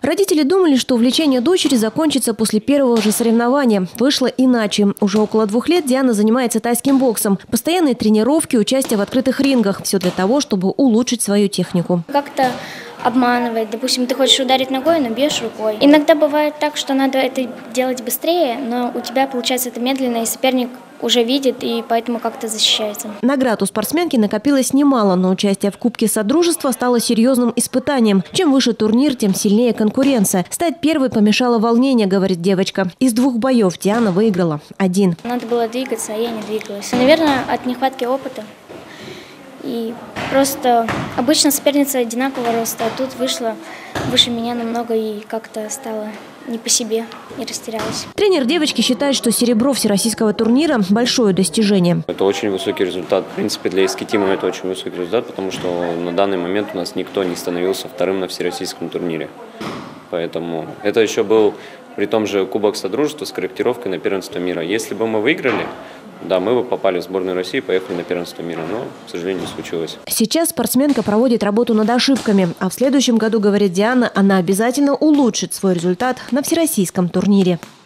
Родители думали, что увлечение дочери закончится после первого же соревнования. Вышло иначе. Уже около 2 лет Диана занимается тайским боксом. Постоянные тренировки, участие в открытых рингах. Все для того, чтобы улучшить свою технику. Как-то обманывает. Допустим, ты хочешь ударить ногой, но бьешь рукой. Иногда бывает так, что надо это делать быстрее, но у тебя получается это медленно, и соперник уже видит, и поэтому как-то защищается. Наград у спортсменки накопилось немало, но участие в Кубке Содружества стало серьезным испытанием. Чем выше турнир, тем сильнее конкуренция. Стать первой помешало волнение, говорит девочка. Из 2 боев Диана выиграла 1. Надо было двигаться, а я не двигалась. Наверное, от нехватки опыта. И просто обычно соперница одинакового роста, а тут вышла выше меня намного и как-то стало не по себе, не растерялась. Тренер девочки считает, что серебро всероссийского турнира – большое достижение. Это очень высокий результат. В принципе, для эскетима это очень высокий результат, потому что на данный момент у нас никто не становился вторым на всероссийском турнире. Поэтому это еще был при том же Кубок Содружества с корректировкой на первенство мира. Если бы мы выиграли, да, мы бы попали в сборную России и поехали на первенство мира, но, к сожалению, не случилось. Сейчас спортсменка проводит работу над ошибками, а в следующем году, говорит Диана, она обязательно улучшит свой результат на всероссийском турнире.